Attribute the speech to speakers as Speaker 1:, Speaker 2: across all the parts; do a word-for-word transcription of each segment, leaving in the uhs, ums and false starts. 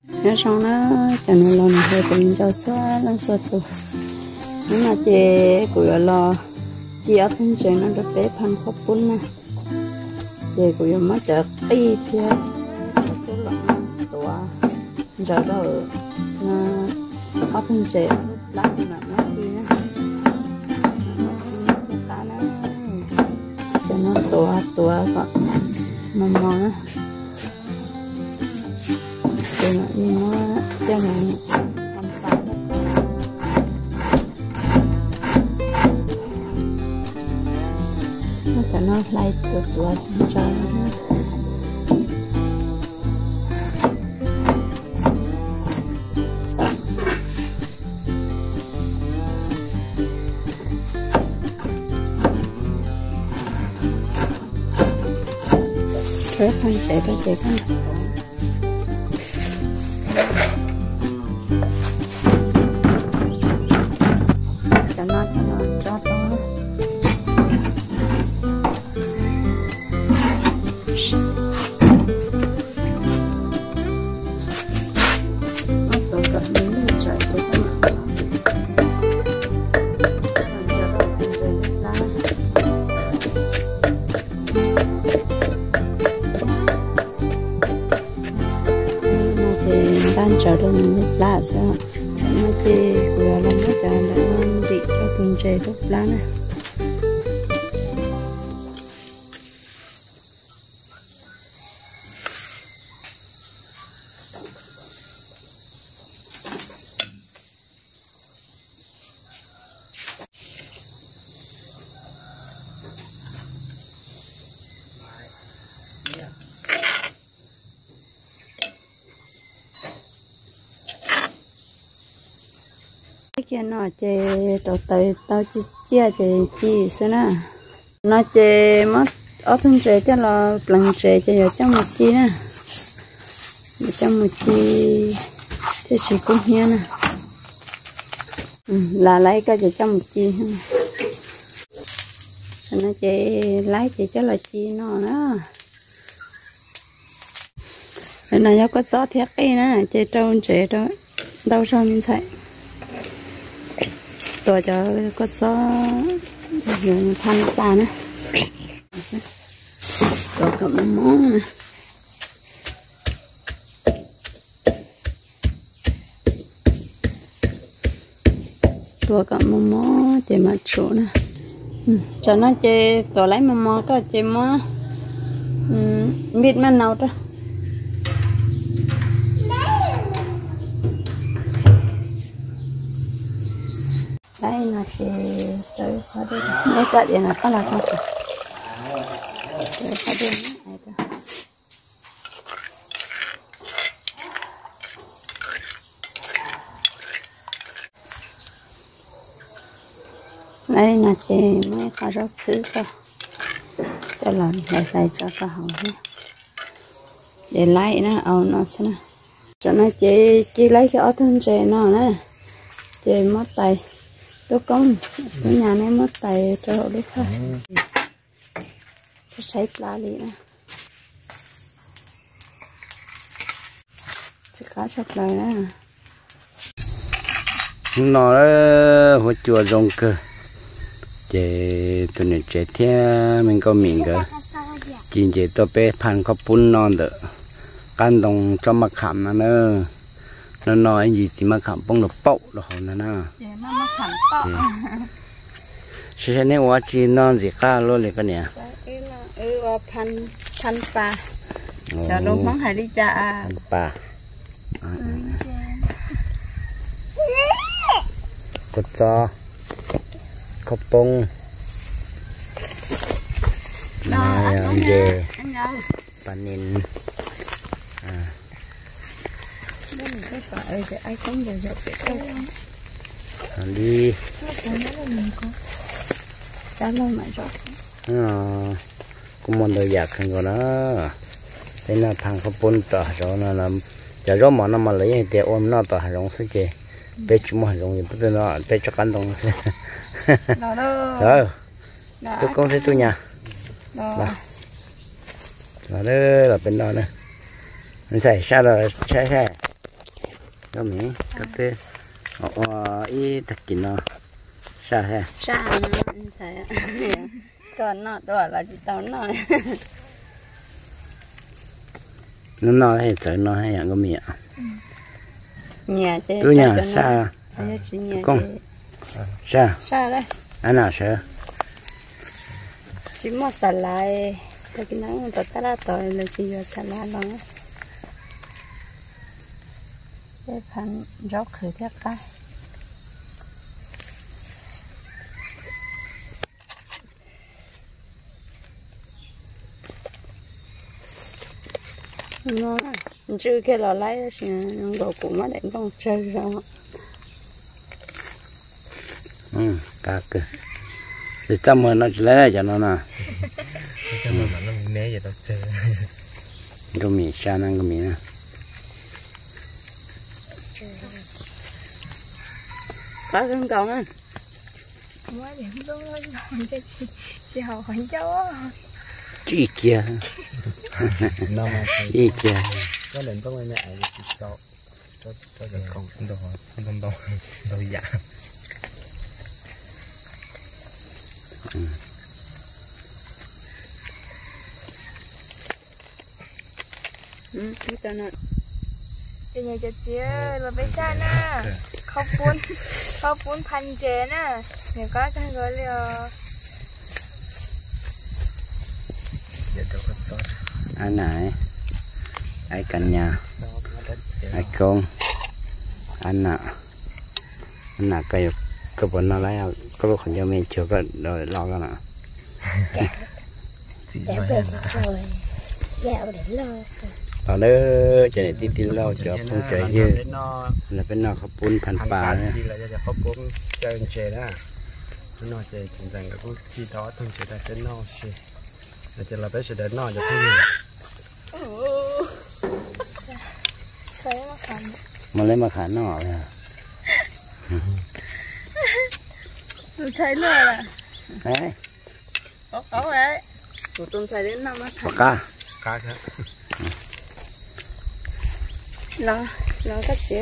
Speaker 1: nó xong nó cho nó lo nó hơi cũng cho số nó số tu nhưng mà chị cũng lo chị ở thân trên nó được bé phân khóc bún nè chị cũng mất được ít thì số lượng tuổi giờ đó nó ở thân trên lát mà nó đi nè cho nó tuổi tuổi còn mầm mầm á cho nó như nó cho nó không phải nó cho nó lay từ tuổi cho nó cái phân chạy ra chạy con cho nó cho nó cho to nó tổ cả miếng chạy cho con đang chờ được lúc lá sao chẳng nói gì vừa làm hết cả đã bị cho tuần trẻ lúc lá này kia nó chơi tàu tàu tàu chi chia chơi chi xí nè nó chơi mất ở thân chơi cho là lần chơi chơi ở trong một chi nè ở trong một chi thì chỉ cũng hiên nè ừ, là lấy cái chơi trong một chi nó chơi lấy chơi cho là chi nó đó bên này nó có gió thiệt cái nè chơi trâu chơi đó đâu sao mình chạy tôi cho có gió dùng than ta nữa tôi cầm món này tôi cầm món chơi mặt chỗ nè ừ. Cho nó chơi tôi lấy một món có chơi món ừ, biết mà nào đó đây là chị tới khó đi đây tại điện là có là không tới khó đi đây là chị mới có rau sứ cơ cho làm lại lại cho có hồng để lấy nó ao nó sẽ nè cho nó chị chị lấy cái ớt thân chè nó nè chị mất tay tôi công cái nhà này mất tay cho họ biết thôi sẽ sấy lá đi nè sẽ cá sạch lời nè
Speaker 2: nó hồi chùa rong cơ chế tụi này chế thế mình có mình cơ chỉ chế tôi bé pan có bún non được can đồng cho mà khảm nó nữa nó nói gì thì mà khảm bông được bậu được hồn nó nè sẽ nên quá chi non gì cả luôn này cái nè
Speaker 1: ừ pan pan pa cho đông món hay đi cha
Speaker 2: pan pa cột giò cột bông này về panin à
Speaker 1: ai cũng giờ dọc
Speaker 2: đi
Speaker 1: trả lời mà rồi
Speaker 2: cũng muốn được giặt thành rồi đó thế là thằng có bốn tờ rồi nó làm giờ gió mà nó mà lấy thì ôm nó tờ rong sẽ chơi bé chú mà rong thì bây nó bé cho cắn đồng rồi tôi con thấy tôi nhà là đó là bên đó nè mình xài sao rồi xài xài có mấy có tê ở ý thật kín nó sao ha
Speaker 1: sao nó thấy còn nó đó là chỉ tao nói
Speaker 2: nó nói hay tới nó hay có miệng
Speaker 1: nhà chứ
Speaker 2: tôi nhà sao con sao
Speaker 1: sao đấy
Speaker 2: anh nào sợ
Speaker 1: chỉ mua xà lại cái cái nắng tao ta đã tỏi là chỉ vô xà lại luôn cái phần rau khử theo cái nó chưa cái lò lấy thì nó đồ cũng mà đánh con chơi rồi
Speaker 2: ừ cả cơ thì trong mà nó chỉ lấy cho nó nè
Speaker 3: trong mà nó né vậy đâu chơi
Speaker 2: có mì sa năng có mì nè
Speaker 1: có con còn á
Speaker 4: mới điểm luôn lên cho chị chị hầu hỏi cháu
Speaker 2: chị kia chị kia
Speaker 3: có lần tôi mẹ chị sao cho cho được không không đâu không không đâu đâu dạ
Speaker 1: ừ cái nó
Speaker 4: chị nhà chị là bé xa nè không buồn không buồn thành chế nè nếu có cái gọi là
Speaker 2: anh này ai cần nhà ai con anh nè anh nè cây cái bọn nó lấy cái lúc còn cho mình chưa có rồi lo cái nào
Speaker 4: dạo về rồi dạo để lo
Speaker 2: ở đó cho nên tí tí lo cho không chạy như là bên nào có bún pan pà nữa
Speaker 3: là cho có bún chơi chè đó nó chè chúng rằng là cũng khi đó thông chỉ là cái no chè là chỉ là bé sẽ đến no cho cái gì
Speaker 4: thấy nó khăn
Speaker 2: mà lấy mà khả nọ rồi
Speaker 1: tôi thấy luôn là
Speaker 2: đấy
Speaker 1: có có đấy tụi tôi thấy đến năm á
Speaker 2: cá
Speaker 3: cá thế
Speaker 1: lo lo cách gì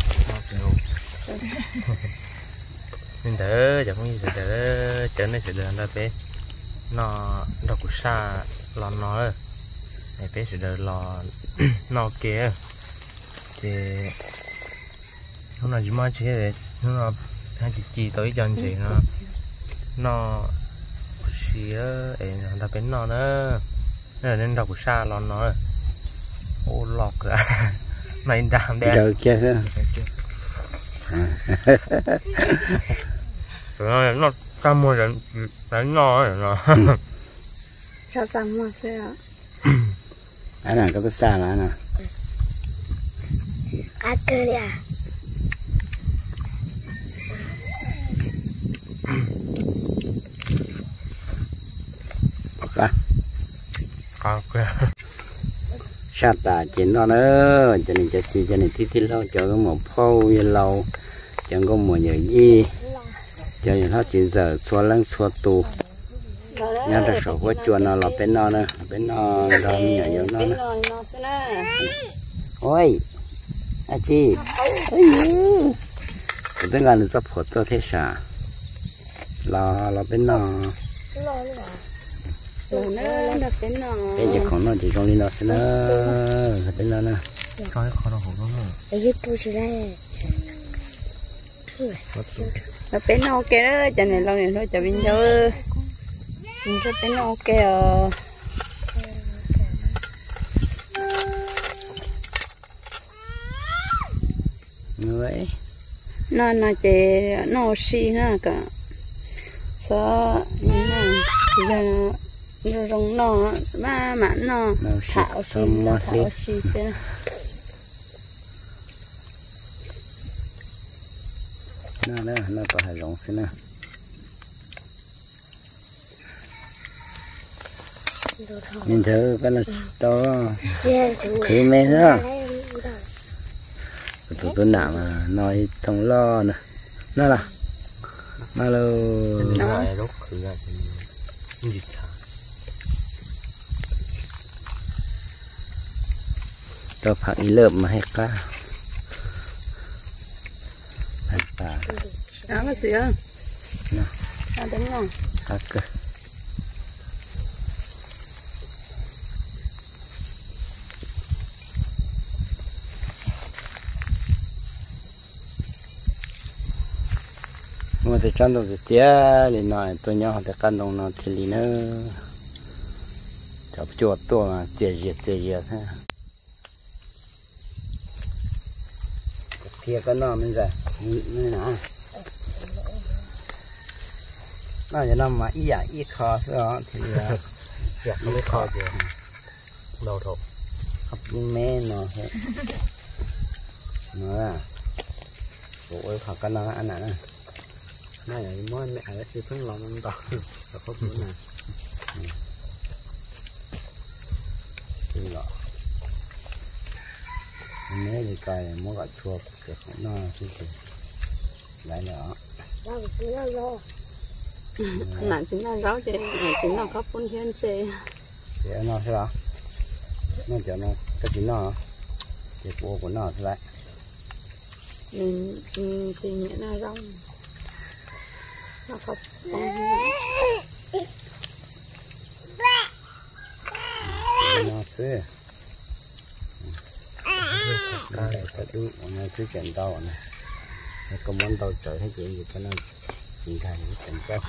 Speaker 3: nên đỡ chẳng có gì đỡ trở nên sẽ đỡ là bé nó đâu có xa lo nó rồi này bé sẽ đỡ lo nó kia thì hôm nào chỉ mới chỉ để hôm nào hai chị chị tới chân chị nó nó xía để ta bé nó nữa nên nên đâu có xa lo nó rồi ô lọt cả mày đam đen
Speaker 2: giờ kia thế
Speaker 3: rồi nó cam mua rồi đánh nó rồi nó
Speaker 1: sao tăng mà xe
Speaker 2: anh nào có cái xa là anh nào
Speaker 4: à cơ đi à
Speaker 2: cá
Speaker 3: cá kia
Speaker 2: sát tà chuyện đó nữa cho nên cho chị cho nên tí tí lâu cho có một phâu như lâu chẳng có một nhiều gì cho nên nó chỉ giờ xóa lăng xóa tù nhớ ra sổ của chuột nó là bên nó nữa bên nó đó nhỏ nhỏ nó nữa ôi à chị tôi tính là nó phốt tôi thế sao là là bên nó
Speaker 1: rồi nó đặt đến nó
Speaker 2: bây giờ còn nó chỉ trong đi nó sẽ nó bên nó nè
Speaker 3: coi khó đâu không có
Speaker 4: để giúp tôi sẽ đây
Speaker 1: là bên nó ok đó cho nên lâu này thôi cho bên đâu mình sẽ bên nó ok ờ
Speaker 2: người
Speaker 1: nó nó chỉ nó xì ha cả sao như này chỉ là nó rong nó ba mặn nó thảo xì thảo xì thế
Speaker 2: nó nó nó có hai rong xí nè nhìn thử cái là to khử mê nữa tụi tôi nặng mà nói trong lo nè nó là mà lo
Speaker 3: nó lúc khử ra thì dịch thả
Speaker 2: cho phạt ý lợm mà hết cá
Speaker 1: Đó cái gì á?
Speaker 2: Nè.
Speaker 1: À đúng rồi.
Speaker 2: Ok. mà thì chăn được chia thì nói tôi nhau thì căn đồng nó thì nó chọc chuột tôi mà chia diệt chia diệt ha kia cái nó mình ra như nào nó giờ nó mà ý à ý khó sao thì
Speaker 3: dạ không biết khó gì đâu thôi
Speaker 2: học mẹ nó hết nó là ủa học cái nó anh này này là mỗi mẹ là chỉ phân lòng nó to là có bữa nào thì lọ mấy thì coi muốn gọi chua cái nó chứ gì lại nữa
Speaker 1: nãy chính là rau chứ nãy chính là khắp phun thiên chế
Speaker 2: thì nó sẽ đó nó cho nó cái gì nó thì của của nó lại
Speaker 1: mình thì nghĩa là rau nó khắp
Speaker 2: nó sẽ cái này phải đúng nó sẽ chuyển tàu này cái công an tàu trời hay chuyện gì cho nó triển khai những cảnh giác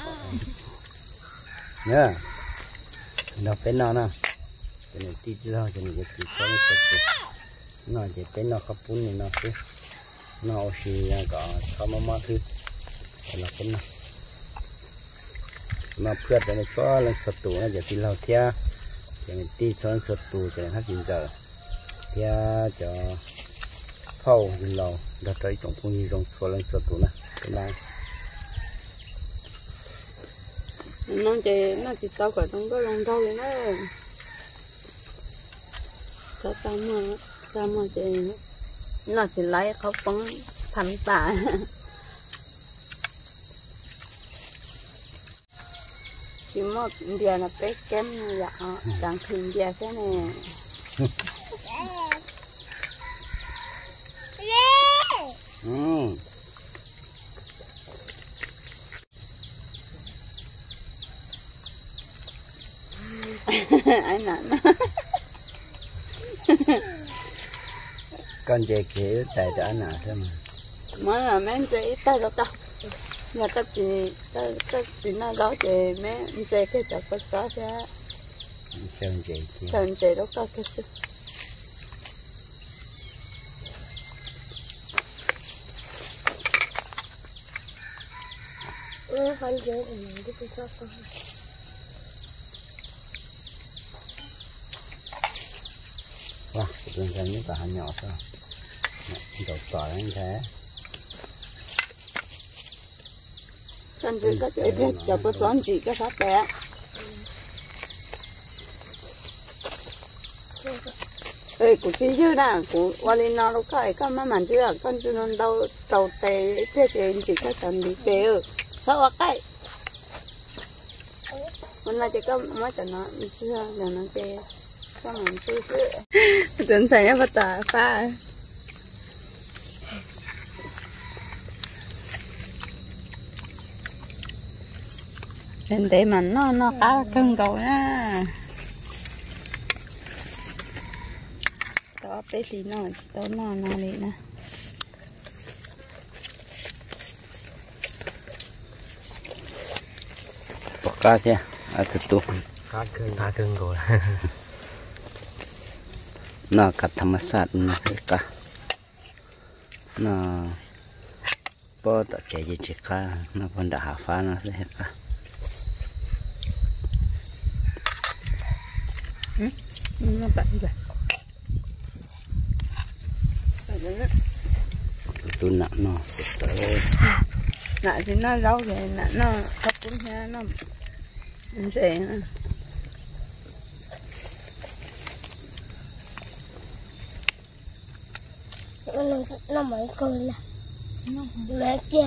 Speaker 2: nhớ nó phải nó nè cái này tí chứ thôi cái này chỉ có cái sợi nó chỉ cái nó khắp phun này nó cứ nó chỉ có có một món thứ nó cái nó nó phượt này cho lên sập tủ nó giờ tí lâu theo cái này tí cho lên sập tủ cái này hết chín giờ theo cho phâu đi lâu đặt tới trong phun đi trong số lên sập tủ này cái này
Speaker 1: nó chỉ nó chỉ tao khỏi trong cái lòng rau nữa cho tao mà tao mà chỉ nó chỉ lấy khóc phấn thành tạ chỉ một bia là bé kem dạ chẳng khinh bia thế này
Speaker 2: ừ.
Speaker 1: anh nặng
Speaker 2: con dê kia chạy đã nào thế mà
Speaker 1: mới là mấy chị ta đâu ta nhà ta chỉ ta ta chỉ nói đó chị mấy chị cái chợ có sao thế
Speaker 2: sơn dê kia
Speaker 1: sơn chị đâu có cái gì
Speaker 4: ơ phải dễ mình đi cái sao con
Speaker 2: wow đường ra những quả nhỏ thôi đầu tỏi anh thế
Speaker 1: sơn chị có chị biết chợ có chọn chị cái phát bé ê của chị chứ nè của Wally nó đâu có cái mà mình chưa con chưa nó đâu đầu tê thế thì chị có cần đi kêu sao cái hôm nay chỉ có mấy cái nó chưa là nó kêu có mình chưa chưa tưởng xảy ra vật tả pha nên để mà nó nó cá cưng cầu nha đó bé thì nó đó nó nó đi nè
Speaker 2: bỏ cá chứ à thật tốt
Speaker 3: cá cưng cá cưng rồi
Speaker 2: nó cắt thăm sát nó cá nó bỏ tất cả gì chỉ cá nó vẫn đã hạ phá nó sẽ hết cá
Speaker 1: nó bậy vậy
Speaker 2: tôi nặng nó
Speaker 1: nãy thì nó lâu rồi nãy nó khóc cũng thế nó sẽ
Speaker 4: nó nó mới cười là mẹ kia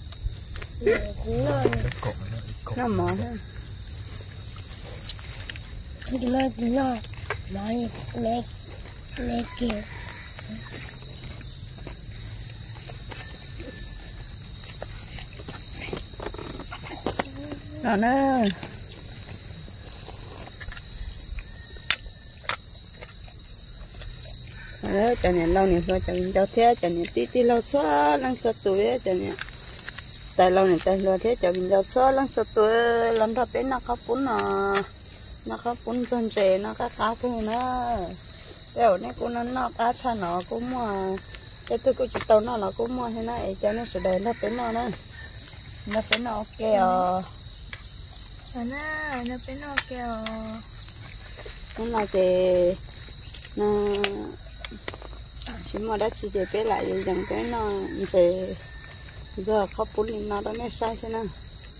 Speaker 4: nó
Speaker 1: nó mỏ ha
Speaker 4: nó nó mẹ mẹ mẹ kia
Speaker 1: đó nữa đó cho nên lâu này thôi cho nên cho thế cho nên tí tí lâu xóa lăng xóa tuổi cho nên tại lâu này tại lâu thế cho mình lâu xóa lăng xóa tuổi lần đó bên nó có bún nó nó có bún chân trẻ nó có cá thôi nữa đều này cũng nó nó cá cha nó cũng mà cái tôi cũng chỉ tàu nó nó cũng mua thế này cho nên sẽ để nó bên nó nữa nó bên nó ok à
Speaker 4: nó nó bên nó ok à
Speaker 1: nó là thì nó chỉ mà đã chỉ để bé lại thì rằng cái nó sẽ giờ khó bún lên nó đó mới sai thế nào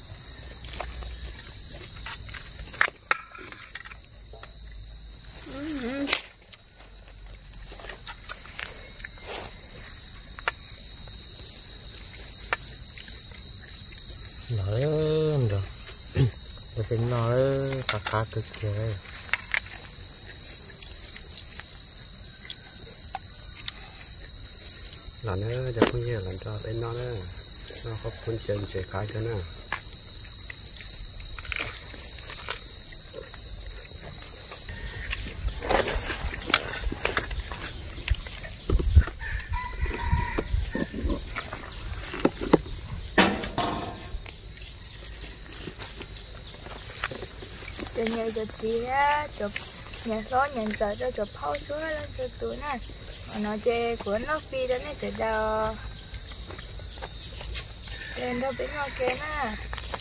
Speaker 3: lớn rồi tôi tính nó khá khá cực kìa
Speaker 2: là nóจะพูดเยอะหลังจากเป็นน้องเนี่ยน้องเขาคุ้นเชิญเฉยคล้ายกันนะ
Speaker 4: từ nhà giờ chị á chụp nhà số nhà giờ cho chụp phao xuống lên cho tụi này mà nó chơi của nó phi đó nó sẽ đào lên đâu bên ngoài kia nè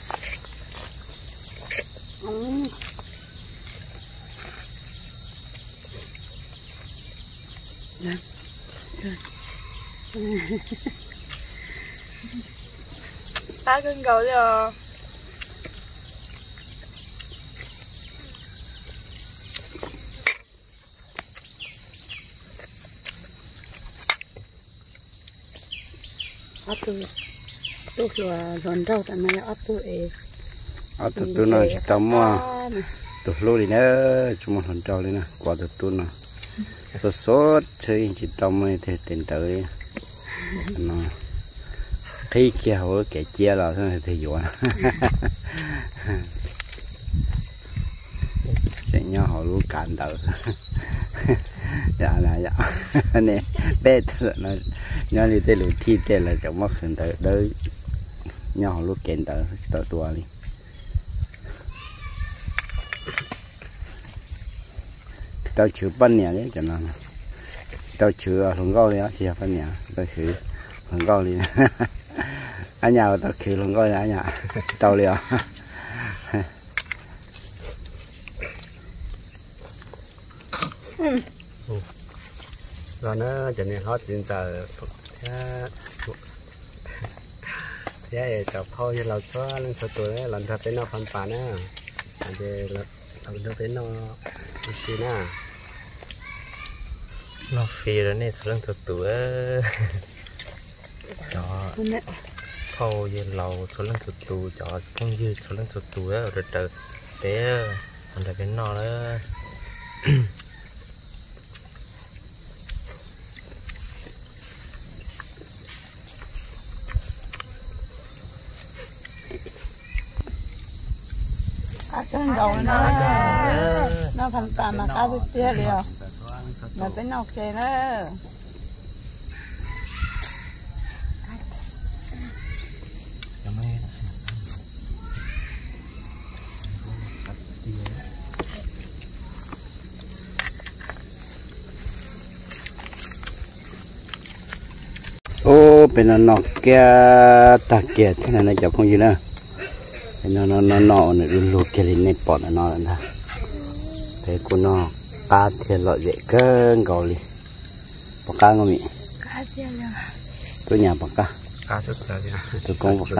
Speaker 4: ba cân cầu rồi
Speaker 1: ấp tôi lúc là ròn rau tại này ấp tôi ấy
Speaker 2: ấp tôi tôi nói chỉ tao mua tôi lôi đi nữa chúng mình ròn rau đi nè qua tôi tôi nè sốt sốt chơi chỉ tao mới thì tiền tới nó khi kia hồi kẻ chia là thế thì dọn sẽ nhau họ luôn cản đầu dạ là dạ nè bé thật nó nhau đi tới lụt thi tên là trong mắt hình tới đôi nhau họ luôn kẹn tới tới tua đi tao chịu bắn nhà đấy cho nó tao chịu thằng gấu đấy xia bắn nhà tao chịu thằng gấu đi anh nhà tao chịu thằng gấu đấy nhà tao liền rồi nó cho nên họ hiện giờ thế cho phao như là xóa lên số tuổi lần thứ tới nó phân phán á để là lần thứ tới nó xí nè
Speaker 3: nó phi rồi này số lần thứ tuổi cho phao như lầu số lần thứ tuổi cho không như số lần thứ tuổi rồi trời té còn tại bên nó đó
Speaker 1: cái đầu nó nó thành tàn là cá biết chia liền mà bên nào kia nữa
Speaker 2: ô bên nó nọ kia ta kia thế này nó chụp không gì nữa nó nó nó nó nó lụt cái này bỏ nó nó là thế cô nó cá thì loại dễ cơn gò đi bỏ cá ngon mị
Speaker 4: cá chia rồi
Speaker 2: tôi nhà bỏ cá
Speaker 3: cá chút là gì
Speaker 2: tôi con bỏ cá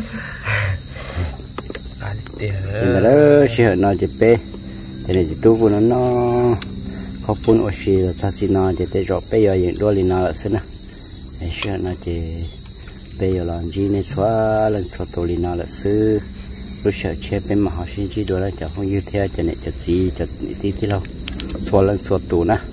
Speaker 3: cá tiền
Speaker 2: nhưng mà đó sẽ nó chỉ bé thế này chỉ tu của nó nó có phun oxy là sao chỉ nó chỉ để rót bây giờ những đôi li nó là xin nè sẽ nó chỉ bây giờ làm gì nên xóa lên xóa tổ li nó là sư lúc sợ che bên mà họ xin chỉ đồ là chẳng không như thế cho nên cho gì cho tí tí lâu xóa lên xóa tủ nè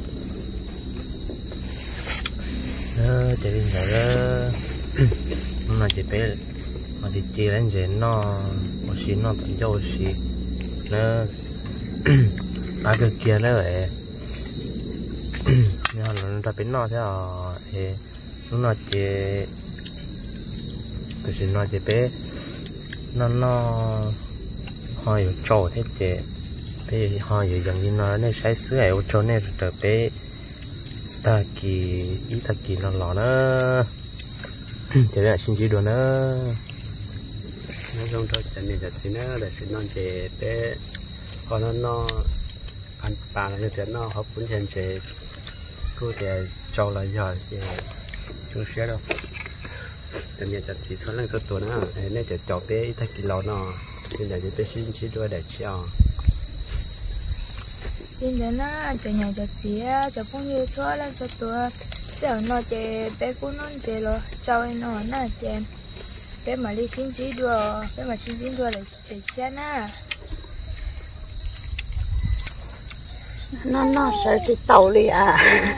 Speaker 3: ờ chỉ đến giờ đó mà chỉ bé mà chỉ chỉ lên trên nó có chỉ nó tận dâu xí nó ba cái kia nữa vậy nhưng mà nó ra bên nó thế à thì nó chỉ cái gì nó chỉ bé nó nó hơi trâu thế chứ bé hơi giống như nó nên sai sữa ấy trâu nên rồi bé ta kỳ ý ta kỳ nó lỏ nữa chỉ là xin chỉ đồ nữa
Speaker 2: nó trong đó chỉ nên là xin nó để xin nó chỉ bé còn nó nó ăn bà là như thế nó học cũng chẳng chỉ cứ để trâu là giỏi thì không sẽ đâuแต่เนี่ยจะสีส่วนเรื่องตัวนะเนี่ยจะจ่อเป๊ะถ้ากินเราเนาะเป็นอย่างที่เป๊ะชิ้นชิ้นด้วยได้เชี่ยว
Speaker 4: bây giờ nó cho nhà cho chị cho cũng như cho lên cho tôi sợ nó chơi bé cũng nó chơi rồi cho nó nó chơi bé mà đi xin chỉ đùa bé mà xin chỉ đùa là để xe na
Speaker 1: nó nó sợ chỉ tàu đi à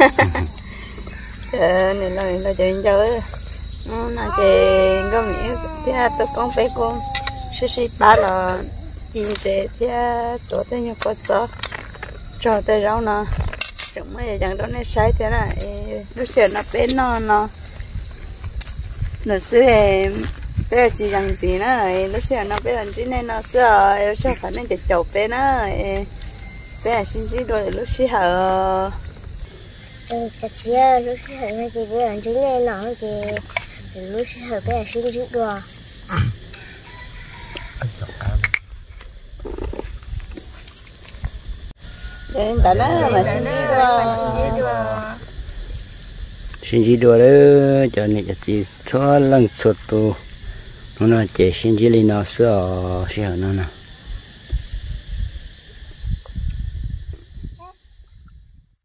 Speaker 1: ờ này là là chơi chơi nó là chơi có nghĩa thì tôi con bé con sẽ sẽ ba là in chơi thì tôi thấy nhiều con chó cho tới rau nó chẳng mấy giờ đó nó sai thế này lúc xưa nó bé nó nó nó xưa bé chỉ rằng gì nữa lúc xưa nó bé làm gì nên nó xưa lúc xưa phải nên chỉ chậu bé nó bé xin gì rồi lúc xưa hở
Speaker 5: cái chia lúc xưa nó chỉ bé làm gì nên nó thì lúc xưa bé xin gì rồi
Speaker 1: đến cả nó mà xin gì rồi
Speaker 2: xin gì đùa đó cho nên là chỉ cho lần suốt tu nó nói chỉ xin gì lên nó sửa sửa nó nè